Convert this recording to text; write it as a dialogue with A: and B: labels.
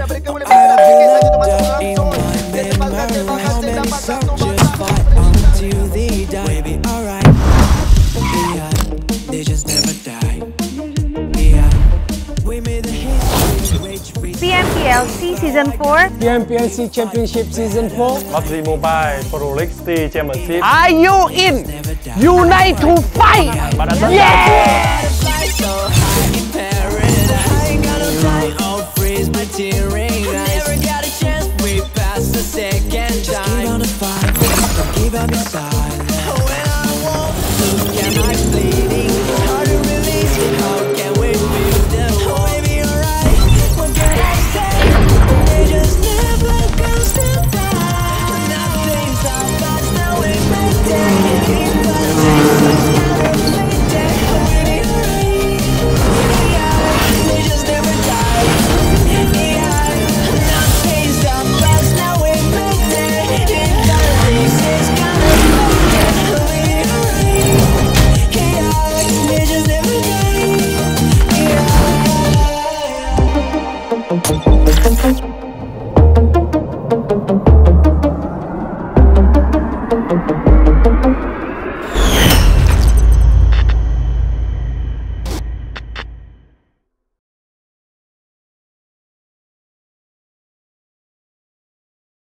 A: PMPLC Season 4,
B: PMPLC Championship Season 4,
C: PUBG Mobile Pro League City Championship.
B: Are you in? Unite to fight! Yeah!
D: Never got a chance, we passed the second time. Keep on the fight, keep on the side.